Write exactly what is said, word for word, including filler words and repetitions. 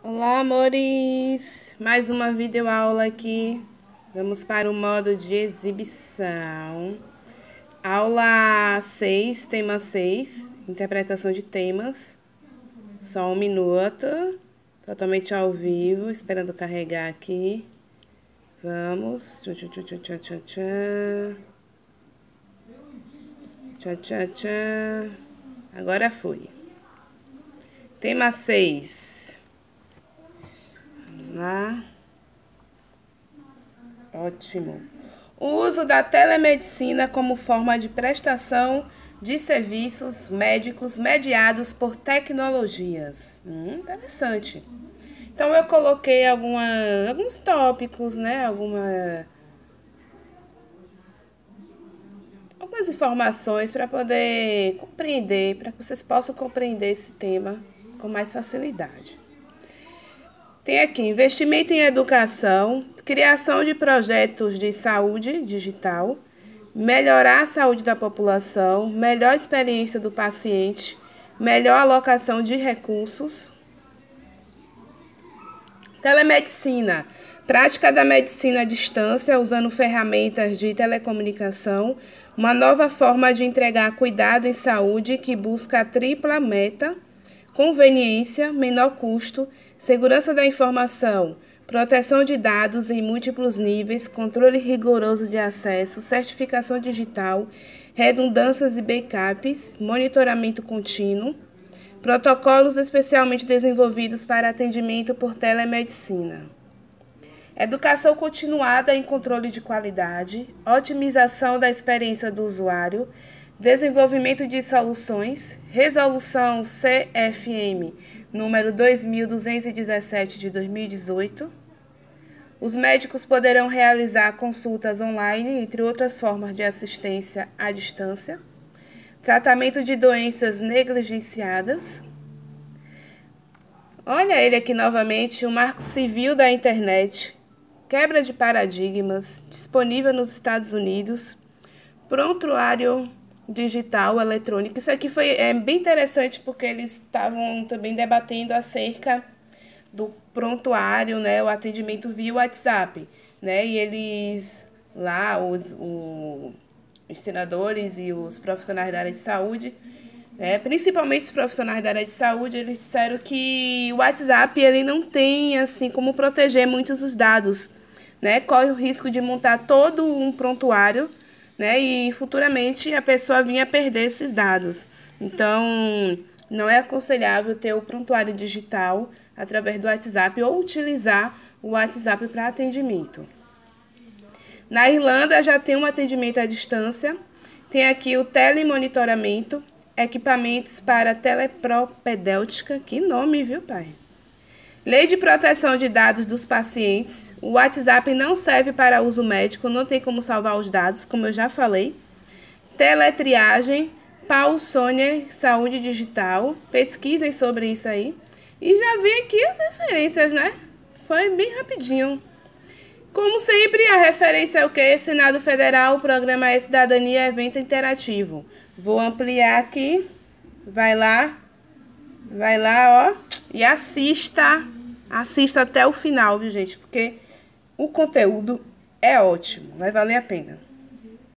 Olá, amores! Mais uma videoaula aqui. Vamos para o modo de exibição. Aula seis, tema seis, interpretação de temas. Só um minuto. Totalmente ao vivo, esperando carregar aqui. Vamos. Tchau, tchau, tchau, tchau, tchau, tchau. Tchau, tchau, tchau. Agora foi. Tema seis. Vamos lá. Ótimo. O uso da telemedicina como forma de prestação de serviços médicos mediados por tecnologias. Hum, interessante. Então, eu coloquei alguma, alguns tópicos, né? Alguma, algumas informações para poder compreender, para que vocês possam compreender esse tema com mais facilidade. Tem aqui investimento em educação, criação de projetos de saúde digital, melhorar a saúde da população, melhor experiência do paciente, melhor alocação de recursos. Telemedicina, prática da medicina à distância usando ferramentas de telecomunicação, uma nova forma de entregar cuidado em saúde que busca a tripla meta: conveniência, menor custo, segurança da informação, proteção de dados em múltiplos níveis, controle rigoroso de acesso, certificação digital, redundâncias e backups, monitoramento contínuo, protocolos especialmente desenvolvidos para atendimento por telemedicina. Educação continuada em controle de qualidade, otimização da experiência do usuário, desenvolvimento de soluções, resolução C F M número dois mil duzentos e dezessete de dois mil e dezoito. Os médicos poderão realizar consultas online, entre outras formas de assistência à distância. Tratamento de doenças negligenciadas. Olha ele aqui novamente, o Marco Civil da Internet. Quebra de paradigmas, disponível nos Estados Unidos. Prontuário digital, eletrônico. Isso aqui foi é, bem interessante porque eles estavam também debatendo acerca do prontuário, né, o atendimento via WhatsApp, né, e eles lá, os, o, os senadores e os profissionais da área de saúde, né, principalmente os profissionais da área de saúde, eles disseram que o WhatsApp ele não tem assim como proteger muitos os dados, né, corre o risco de montar todo um prontuário, né, e futuramente a pessoa vinha a perder esses dados. Então, não é aconselhável ter o prontuário digital através do WhatsApp ou utilizar o WhatsApp para atendimento. Na Irlanda já tem um atendimento à distância. Tem aqui o telemonitoramento, equipamentos para telepropedêutica. Que nome, viu, pai? Lei de proteção de dados dos pacientes. O WhatsApp não serve para uso médico, não tem como salvar os dados, como eu já falei. Teletriagem, Paul Sonier, saúde digital. Pesquisem sobre isso aí. E já vi aqui as referências, né? Foi bem rapidinho. Como sempre, a referência é o quê? Senado Federal, Programa E Cidadania, Evento Interativo. Vou ampliar aqui. Vai lá. Vai lá, ó. E assista. Assista até o final, viu, gente? Porque o conteúdo é ótimo. Vai valer a pena.